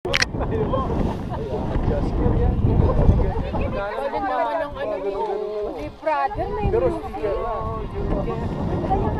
Galing naman ang ano ni brother, may music.